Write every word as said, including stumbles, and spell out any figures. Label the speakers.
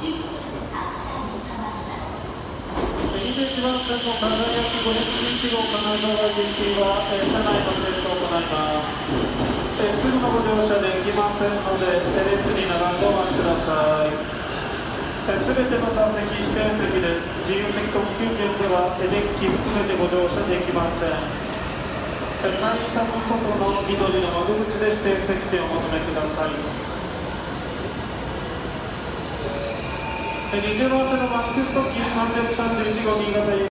Speaker 1: 番線の輝きごひゃくじゅういち号金沢行きは、えー、車内のテストを行います。えー、すぐのご乗車できませんので、えー、列に並んでお待ちください。すべての座席指定席です。自由席特急券では、えー、デッキすべてご乗車できません。えー、会社の外の緑の窓口で指定席券をお求めください。にじゅうばんせんのマックス特急さんびゃくさんじゅういち号新潟行き